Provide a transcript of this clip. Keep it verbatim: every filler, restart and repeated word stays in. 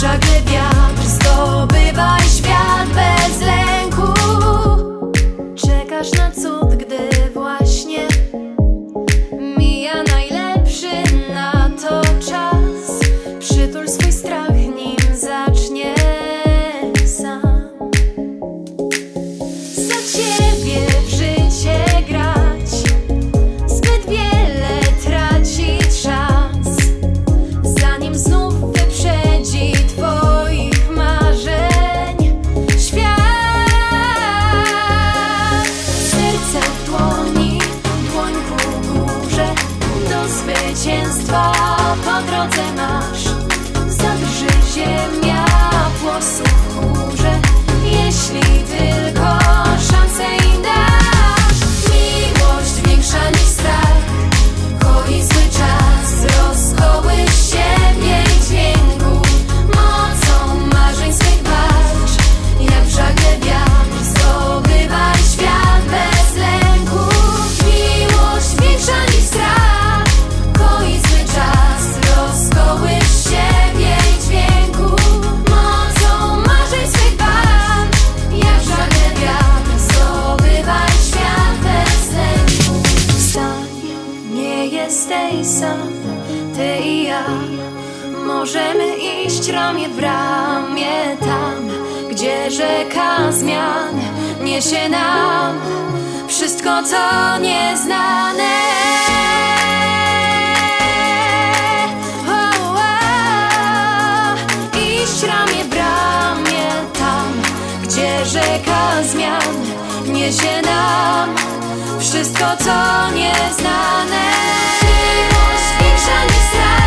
żagle wiatr, zdobywaj świat bez lęku. Czekasz na cud, gdy właśnie mija najlepszy na to czas. Przytul swój strach, nim zacznie sam za ciebie w życie grać. Zbyt wiele tracić szans, zanim znów wyprzedzi twoich marzeń świat. Serce w dłoni, dłoń ku górze, do zwycięstwa po drodze masz. Zadrży ziemia włosów w chmurze, jeśli tylko szansę im dasz. Miłość większa niż strach, koi zły czas, rozkołysz siebie i dźwięku. Mocą marzeń swych walcz, jak w żagle wiatr, zdobywaj świat bez lęku. Miłość większa niż strach, koi zły czas, rozkołysz siebie i dźwięku. Mocą marzeń swych walcz, jak w żagle wiatr, zdobywaj świat bez lęku. Wstań, nie jesteś sam, ty i ja. Możemy iść ramię w ramię tam, gdzie rzeka zmian niesie nam wszystko, co nieznane. O, o, iść ramię w ramię tam, gdzie rzeka zmian niesie nam wszystko, co nieznane. Miłość większa niż strach.